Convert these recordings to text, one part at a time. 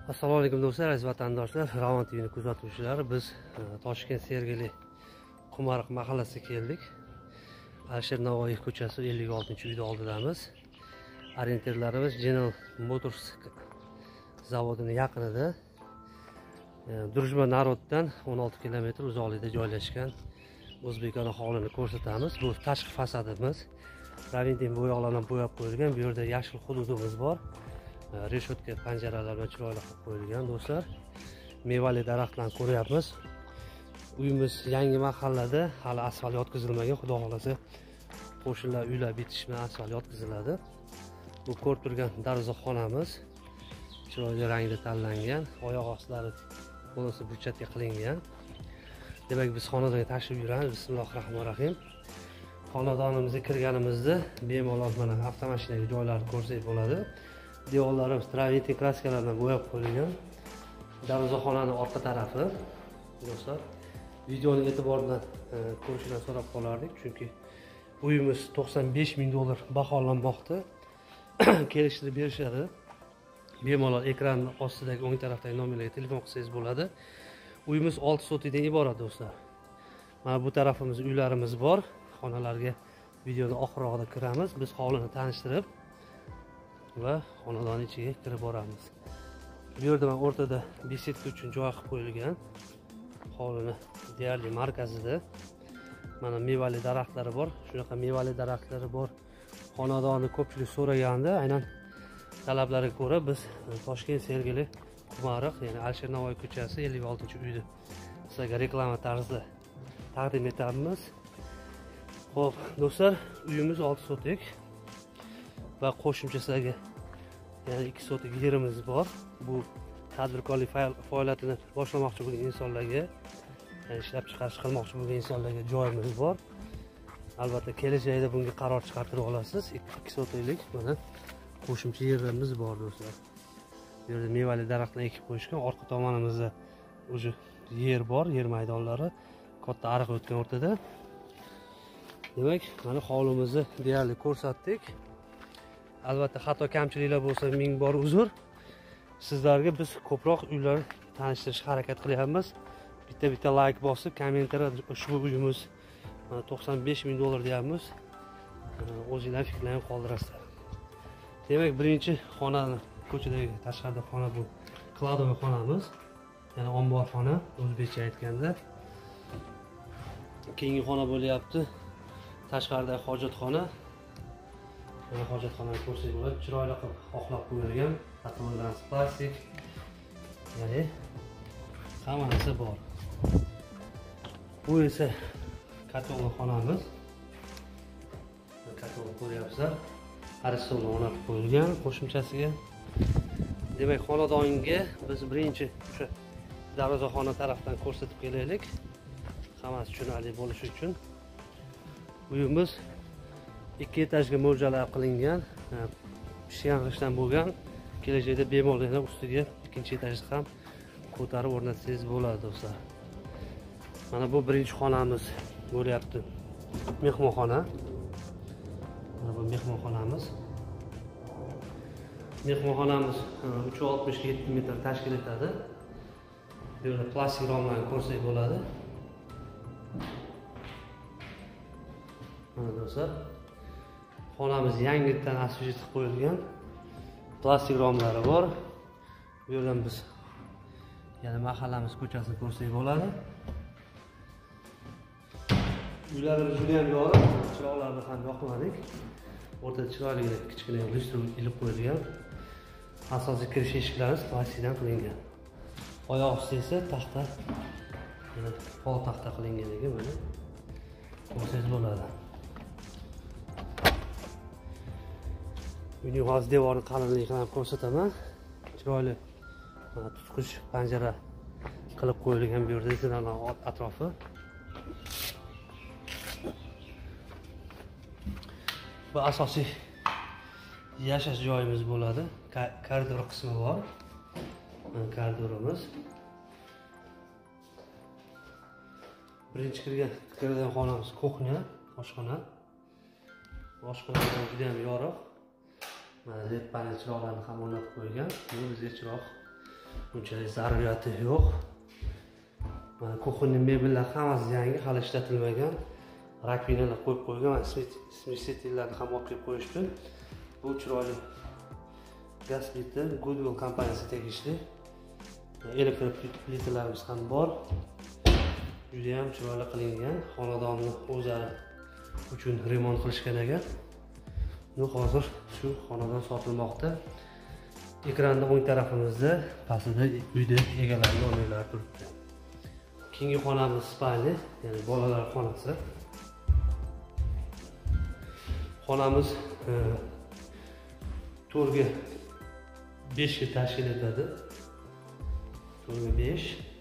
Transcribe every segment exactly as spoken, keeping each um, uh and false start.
Assalomu alaykum do'stlar, aziz vatandoshlar, Ravon T V'ni kuzatuvchilari. Biz Toshkent Sergeli Qumariq mahallasiga keldik. Alisher Navoiy ko'chasi ellik oltinchi uyda oldidamiz. Orientirlarimiz General Motors zavodining yaqinida, Drujma Naroddan o'n olti kilometr uzoqlikda joylashgan o'zbekona hovlini ko'rsatamiz. Bu tashqi fasadimiz. Raventin bo'yoqlardan bo'yab qo'yilgan. Bu yerda yashil hududimiz bor. Reshotka panjaralar bilan chiroyli qilib qo'yilgan do'stlar. Mevali daraxtlarni ko'ryapmiz. Uyimiz yangi mahallada, hali asfalt yotqizilmagan. Xudo xolasa qo'shnilar uylar bitish bilan asfalt yotqiziladi. Bu ko'rib turgan darvozaxonamiz chiroyli rangda tanlangan, oyoq ostlari bo'lsa burchatga qilingan. Demak, biz xonadonga tashrif buyuramiz. Bismillahirrohmanirrohim. Xonadonimizga kirganimizda bemalol mana avtomashinaga joylarni ko'rsak bo'ladi. Devorlarimiz traventin kraskalar bilan bo'yab qo'yilgan. Darvozaxonaning orqa tarafi do'stlar, videoni e'tibor bilan ko'rishni so'rab qolardik, chunki uyimiz to'qson besh ming dollar baholanmoqda. Kelishtirib berishadi. Bemalol ekran ostidagi o'ng tarafdagi nomerlarga telefon qilsangiz bo'ladi. Uyimiz olti sotikdan iborat do'stlar. Mana bu tarafimizda uylarimiz bor. Xonalarga videoda oxirroqda kiramiz. Biz hovlini tanishtirib va xonadon ichiga kirib boramiz. Bu yerda mana o'rtada besetka uchun joy qilib qo'yilgan. Hovlini deyarli markazida mana mevali daraxtlari bor. Shunaqa mevali daraxtlari bor. Xonadonni ko'pchilik so'raganda, aynan talablarga ko'ra biz Toshkent Sergeli Qumariq, ya'ni Alisher Navoiy ko'chasi ellik oltinchi uyda sizlarga reklama tarzida taqdim etamiz. Xo'p, do'stlar, uyimiz olti sotik va qo'shimcha sizlarga yana ikki sotik yerimiz bor. Bu tadbirkorlik faoliyatini boshlamoqchi bo'lgan insonlarga, yani ishlab chiqarish qilmoqchi bo'lgan insonlarga joyimiz bor. Albatta kelajakda bunga qaror chiqartirib olasiz. ikki sotiklik mana qo'shimcha yerimiz bor do'stlar. Bu yerda mevali daraxtlar ekib qo'yishgan. Orqa tomonimizda o'sha yer bor, yer maydonlari, katta ariq o'tgan o'rtada. Demak, mana hovlimizni deyarli ko'rsatdik. Albatta xato kamchiliklar bo'lsa ming bor uzr. Sizlarga biz ko'proq uylar tanishtirishga harakat qilyapmiz. Bitta-bitta like bosib, kommentariyada ushbu uyimiz to'qson besh ming dollar deyapmiz. O'zingizlar fikrlarni qoldirasizlar. Demak, birinchi xonani, ko'chadagi tashqarida xona bu kladovый xonamiz. Ya'ni ombor xona, o'zbekcha aytganda. Keyingi xona bo'lyapti. Tashqaridagi hojatxona. Mana hojatxonani ko'rsak bo'ladi. Chiroyli qilib oqlab qo'yilgan, taxtadan plastik. Ya'ni hammasi bor. Bu esa katovli xonamiz. Katovni ko'ryapsizlar. Aristotel o'rnatib qo'yilgan qo'shimchasiga. Demak, xonadonga biz birinchi o'sha darvozaxona tarafdan ko'rsatib kelaylik. Hammasi tushunarli bo'lishi uchun. Uyimiz ikki etajga mo'ljallab qilingan, pishgan g'ishtdan bo'lgan. Kelajakda bemalol yana ustiga ikkinchi etajni ham ko'tarib o'rnatsangiz bo'ladi do'stlar. Mana bu birinchi xonamiz bo'lyapti. Mehmonxona. Mana bu mehmonxonamiz. Mehmonxonamiz uch yuz oltmish yetti metr tashkil etadi. Bu yerda plastik romlarni ko'rsak bo'ladi. Mana do'stlar, xonamiz yangitdan asfalt qilib qo'yilgan. Plastik romlari bor. Bu yerdan biz yana mahallamiz ko'chasini ko'rsak bo'ladi. Uylarimiz juda ham yorug', chiroqlarni ham yoqmadik. O'rtada chiroyli kichkina lyustr ilib qo'yilgan. Asosiy kirish eshiklarimiz plastikdan qilingan. Oyoq usti esa taxta, yana pol taxta qilinganligi mana ko'rsangiz bo'ladi. Uyning hozir devorni qalinligini ham ko'rsataman. Chiroyli tutqich panjara qilib qo'yilgan bu yerda zinalar atrofi. Bu asosiy yashash joyimiz bo'ladi. Koridor qismi bor. Koridorimiz. Birinchi kirgan kirgan xonamiz kuxnya, oshxona. Oshxona juda ham yorug'. Mana led panel chiroqlarni ham o'rnatib qo'ygan. Bu bizga chiroq Bunchalik zaruriyati yo'q. Mana kuxonning mebellar hammasi yangi, hali ishlatilmagan. Rakvinalar qo'yib qo'ygan, smesitellarni ham olib kelib qo'yishdi. Bu chiroyli gaz plita Goodwill kompaniyasiga tegishli. Elektr plitalarimiz ham bor. Juda ham chiroyli qilingan, xonadonni o'zlari uchun remont qilishgan ekan. Nu hozir shu xonadon sotilmoqda. Ekranda o'ng tarafimizda pastida uyda egalarining onaylari turibdi. Keyingi xonamiz spalni, ya'ni bolalar xonasi. Xonamiz to'rtga besh ga tashkil etadi. to'rtga besh.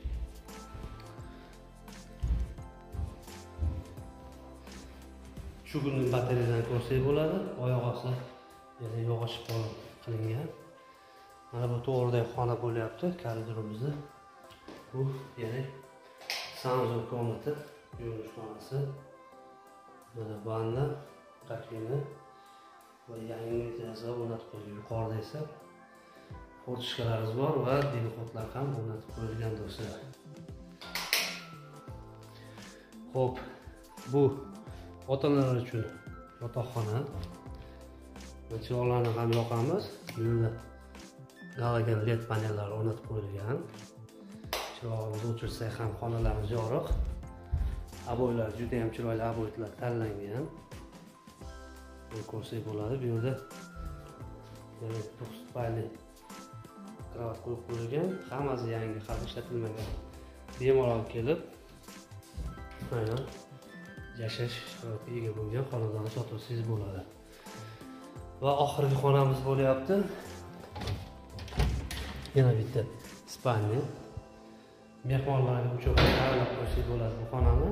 Chugunning batareyadan ko'rsak bo'ladi. Oyoq osti yana yog'och polon qilingan. Mana bu to'g'ridagi xona bo'lyapti koridorimizda. Bu yana sanuzor komnati, yuvinish xonasi. Mana vanna, rakvina va yangi deraza o'rnatib qo'yilgan. Yuqorida esa fortishkalarimiz bor va dvigotlar ham o'rnatib qo'yilgan do'stlar. Xo'p, bu otalar uchun yotoqxona. Chiroqlarni ham yoqamiz. Bu yerda galagan led panellar o'rnatib qo'yilgan. Chiroqni o'chirsak ham xonalarimiz yorug'. Aboylar juda ham chiroyli aboylar tanlangan. Bu ko'rsak bo'ladi. Bu yerda yana to'qqiz kravat qo'yib qo'yilgan. Hammasi yangi, hali ishlatilmagan. Bemalol kelib, aynan yashash sharoitiga ega bo'lgan xonadonni sotsangiz bo'ladi. Va oxirgi xonamiz bo'lyapti. Yana bitta spalni. Mehmonlarga uchun tayyorlab qo'ysak bo'ladi bu xonani.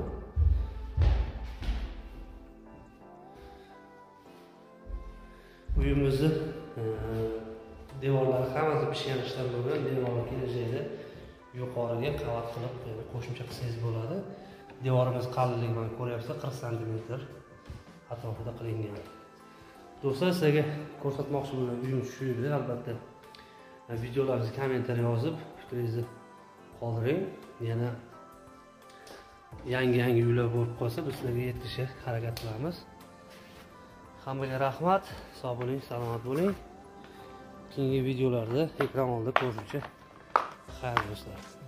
Uyimizni devorlari hammasi pishgan ishlar bo'lgan. Devorni kelajakda yuqoriga qavat qilib, yana qo'shimcha qilsangiz bo'ladi. Devorimiz qalinligi mana ko'ryapsizlar, qirq santimetr atrofida qilingan. Do'stlar, sizlarga ko'rsatmoqchi bo'lgan uyimiz shu edi. Albatta videolaringizni kommentariy yozib, fikringizni qoldiring. Yana yangi-yangi uylar bo'lib qolsa, biz sizlarga yetkazishga harakat qilamiz. Hammaga rahmat, sog' bo'ling, salomat bo'ling. Keyingi videolarda ekran oldida ko'rishguncha xayr do'stlar.